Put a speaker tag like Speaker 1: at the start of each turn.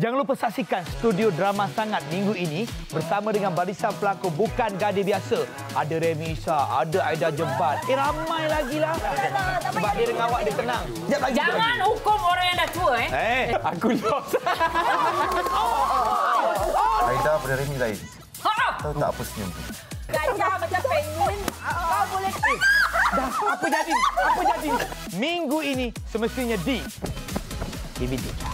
Speaker 1: Jangan lupa saksikan Studio Drama Sangat minggu ini bersama dengan barisan pelakon bukan gadis biasa. Ada Remisa, ada Aida Jebat. Ramai lagi lah. Sebab dia dengan awak dia tenang.
Speaker 2: Jangan hukum orang yang dah tua,
Speaker 1: Aku los.
Speaker 3: Aida pada Remy lain. Tahu tak apa senyum tu?
Speaker 2: Gajah macam penguin. Kau boleh...
Speaker 1: Dah, apa jadi? Apa jadi? Minggu ini semestinya di DVD.